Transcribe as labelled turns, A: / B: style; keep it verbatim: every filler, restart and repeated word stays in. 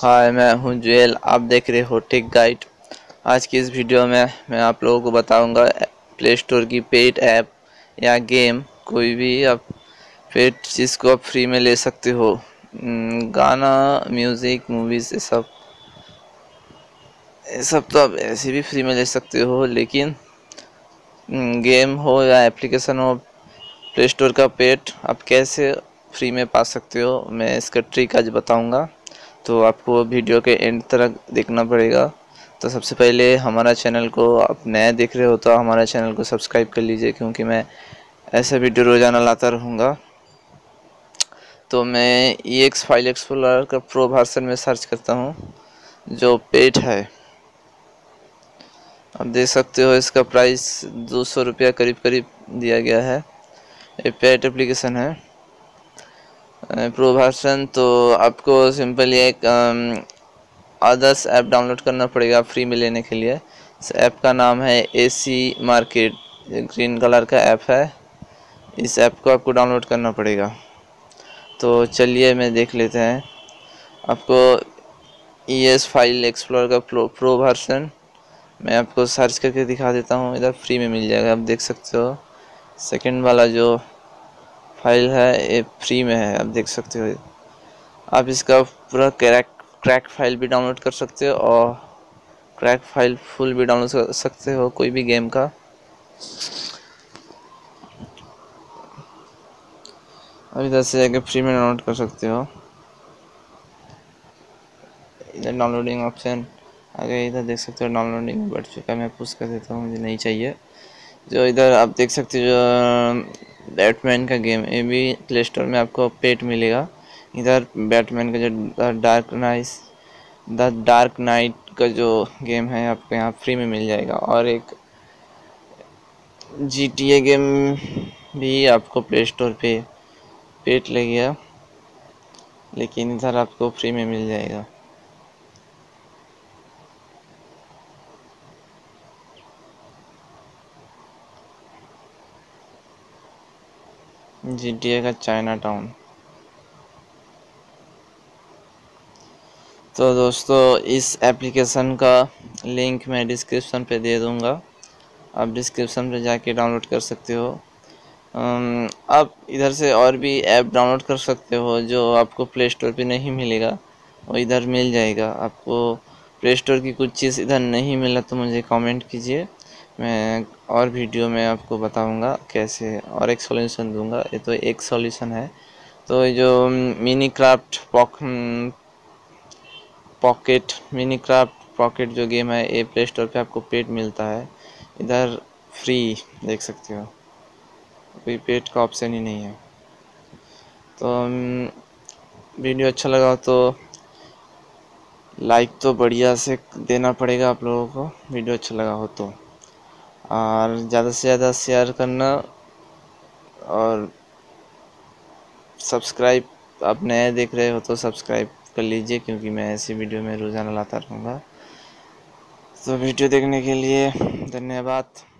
A: हाय, मैं हूं जुएल। आप देख रहे हो टेक गाइड। आज की इस वीडियो में मैं आप लोगों को बताऊंगा प्ले स्टोर की पेड ऐप या गेम, कोई भी आप पेड चीज़ को आप फ्री में ले सकते हो। न, गाना, म्यूज़िक, मूवीज़, ये सब ये सब तो आप ऐसे भी फ्री में ले सकते हो, लेकिन न, गेम हो या एप्लीकेशन हो, प्ले स्टोर का पेड आप कैसे फ्री में पा सकते हो, मैं इसका ट्रिक आज बताऊंगा। तो आपको वीडियो के एंड तक देखना पड़ेगा। तो सबसे पहले हमारा चैनल को, आप नए देख रहे हो तो हमारा चैनल को सब्सक्राइब कर लीजिए, क्योंकि मैं ऐसे वीडियो रोज़ाना लाता रहूँगा। तो मैं ई एक्स फाइल एक्सप्लोरर का प्रो वर्जन में सर्च करता हूँ, जो पेड है। आप देख सकते हो इसका प्राइस दो सौ रुपया करीब करीब दिया गया है। ये पेड एप्लीकेशन है प्रो वर्जन। तो आपको सिंपली एक आदर्स ऐप डाउनलोड करना पड़ेगा फ्री में लेने के लिए। इस ऐप का नाम है A C market, green colour का ऐप है। इस ऐप को आपको डाउनलोड करना पड़ेगा। तो चलिए मैं देख लेते हैं। आपको ई एस फाइल एक्सप्लोरर का प्रो प्रो वर्जन मैं आपको सर्च करके दिखा देता हूँ। इधर फ्री में मिल जाएगा, आप देख सकते हो। सेकंड वाला जो फाइल है ये फ्री में है, आप देख सकते हो। आप इसका पूरा क्रैक क्रैक फाइल भी डाउनलोड कर सकते हो और क्रैक फाइल फुल भी डाउनलोड कर सकते हो कोई भी गेम का। अब इधर से जाके फ्री में डाउनलोड कर सकते हो। इधर डाउनलोडिंग ऑप्शन आ गया, इधर देख सकते हो डाउनलोडिंग बढ़ चुका है। मैं पुश कर देता हूँ, मुझे नहीं चाहिए। जो इधर आप देख सकते हो, जो बैटमैन का गेम, ये भी प्ले स्टोर में आपको पेड मिलेगा। इधर बैटमैन का जो dark knight the dark knight का जो गेम है आपको यहाँ फ्री में मिल जाएगा। और एक जी टी ए गेम भी आपको प्ले स्टोर पे पेड लगेगा, लेकिन इधर आपको फ्री में मिल जाएगा। जी टी ए का चाइना टाउन। तो दोस्तों, इस एप्लीकेशन का लिंक मैं डिस्क्रिप्शन पे दे दूँगा, आप डिस्क्रिप्शन पे जाके डाउनलोड कर सकते हो। आप इधर से और भी ऐप डाउनलोड कर सकते हो जो आपको प्ले स्टोर पे नहीं मिलेगा, वो इधर मिल जाएगा। आपको प्ले स्टोर की कुछ चीज़ इधर नहीं मिला तो मुझे कमेंट कीजिए, मैं और वीडियो में आपको बताऊंगा कैसे, और एक सॉल्यूशन दूंगा। ये तो एक सॉल्यूशन है। तो ये जो Minecraft pock pocket Minecraft pocket जो गेम है, ये प्ले स्टोर पे आपको पेड मिलता है। इधर फ्री देख सकते हो, कोई पेड का ऑप्शन ही नहीं है। तो वीडियो अच्छा लगा तो लाइक तो बढ़िया से देना पड़ेगा आप लोगों को, वीडियो अच्छा लगा हो तो। और ज़्यादा से ज़्यादा शेयर करना, और सब्सक्राइब, आप नए देख रहे हो तो सब्सक्राइब कर लीजिए, क्योंकि मैं ऐसी वीडियो में रोज़ाना लाता रहूँगा। तो वीडियो देखने के लिए धन्यवाद।